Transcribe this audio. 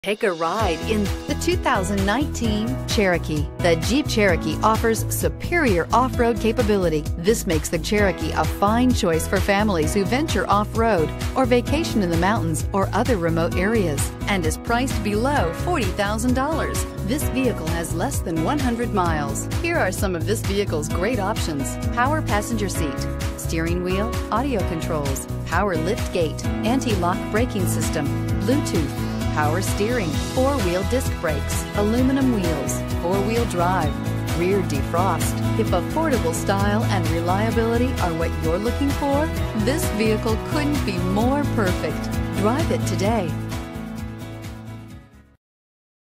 Take a ride in the 2019 Cherokee. The Jeep Cherokee offers superior off-road capability. This makes the Cherokee a fine choice for families who venture off-road or vacation in the mountains or other remote areas, and is priced below $40,000. This vehicle has less than 100 miles. Here are some of this vehicle's great options: power passenger seat, steering wheel audio controls, power lift gate, anti-lock braking system, Bluetooth, power steering, four-wheel disc brakes, aluminum wheels, four-wheel drive, rear defrost. If affordable style and reliability are what you're looking for, this vehicle couldn't be more perfect. Drive it today.